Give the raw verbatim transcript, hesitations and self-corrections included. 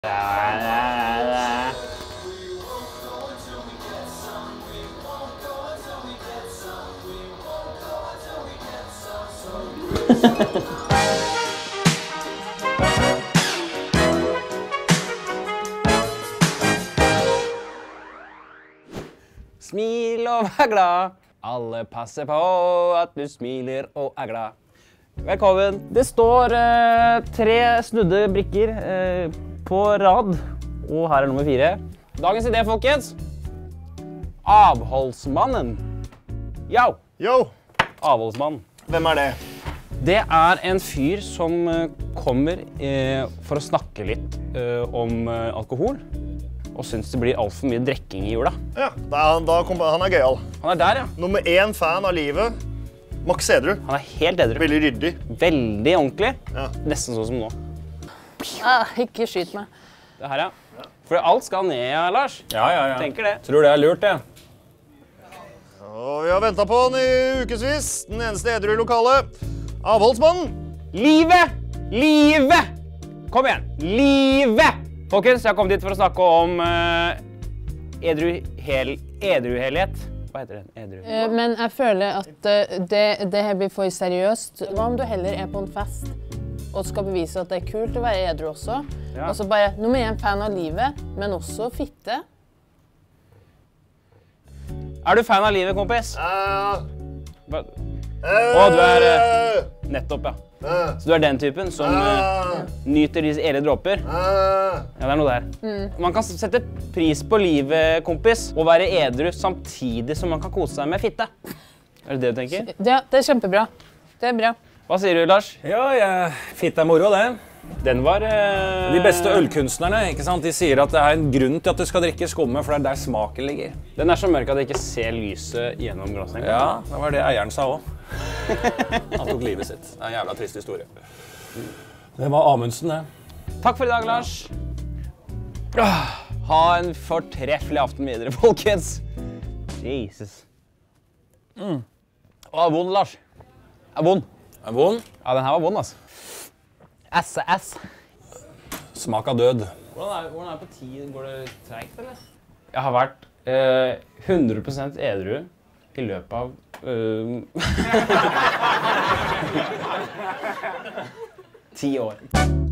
Smil og vær glad. Alle passer på at du smiler og er glad. Velkommen. Det står eh, tre snudde brikker eh, på rad, og her er nummer fire. Dagens idé, folkens. Avholdsmannen. Yo! Yo! Avholdsmannen. Hvem er det? Det er en fyr som eh, kommer eh, for å snakke litt eh, om eh, alkohol, og synes det blir alt for mye drekking i jula. Ja, da, da kom, han er gøyal. Han er der, ja. Nummer én fan av livet. Max Edru. Han er helt edru. Veldig ryddig. Veldig ordentlig. Ja. Nesten sånn som nå. Ah, ikke skyt meg. Det her, ja. For alt skal ned, ja, Lars. Ja, ja, ja. Tenker det. Tror det er lurt, det. Og vi har ventet på han i ukesvis. Den eneste edru i lokalet. Avholdsmannen. Livet! Livet! Kom igjen. Livet! Folkens, jeg har kommet hit for å snakke om uh, edru hel, edruhelhet. Hva heter det? Edru? Uh, men jeg føler at uh, det, det her blir for seriøst. Hva om du heller er på en fest og skal bevise at det er kult å være edru også? Ja. Og så bare, nummer én fan av livet, men også fitte. Er du fan av livet, kompis? Ja. Hva? Å, du er uh, nettopp, ja. Så du er den typen som uh, nyter disse edle dråper? Ja, det er noe der. Mm. Man kan sette pris på livet, kompis, og være edru samtidig som man kan kose seg med fitte. Er det det du tenker? Ja, det er kjempebra. Det er bra. Hva sier du, Lars? Ja, ja. Fitte er moro, det. Den var... Uh... De beste ølkunstnerne, ikke sant? De sier at det er en grunn til at du skal drikke skumme, for det er der smaken ligger. Den er så mørk at jeg ikke ser lyset gjennom glasset. Ja, det var det eieren sa også. Han tok livet sitt. Det er en jævla trist historie. Det var Amundsen, det. Takk for i dag, Lars. Ha en fortreffelig aften videre, folkens. Jesus. Mm. Å, er vond, Lars. Er vond. Er vond? Ja, den her var vond, altså. S S. Smak av død. Hvordan er, hvordan er det på ti? Går det tregt, eller? Jeg har vært eh, hundre prosent edru i løpet av uh, ti år.